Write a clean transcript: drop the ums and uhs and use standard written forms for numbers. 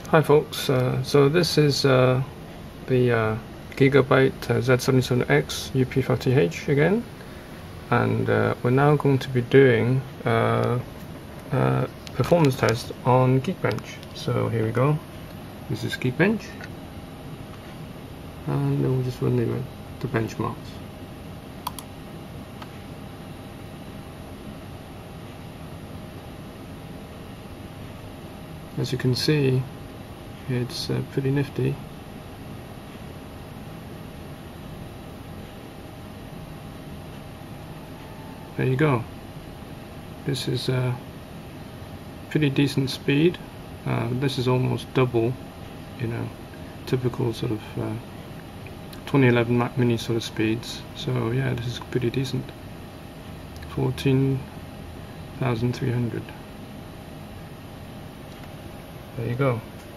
Hi folks, so this is the Gigabyte Z77X-UP5-TH again, and we're now going to be doing performance test on Geekbench. So here we go, this is Geekbench, and then we'll just run the benchmarks. As you can see, it's pretty nifty. There you go. This is a pretty decent speed. This is almost double, typical sort of 2011 Mac Mini sort of speeds. So yeah, this is pretty decent. 14,300. There you go.